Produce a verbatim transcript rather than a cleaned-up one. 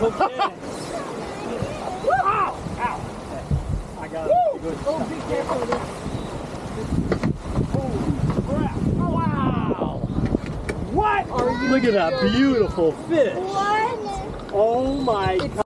Okay. Ow! Ow! I got it. Good. Oh, be careful. Holy crap! Wow! What? Are you Look at that beautiful fish. What? Oh my God.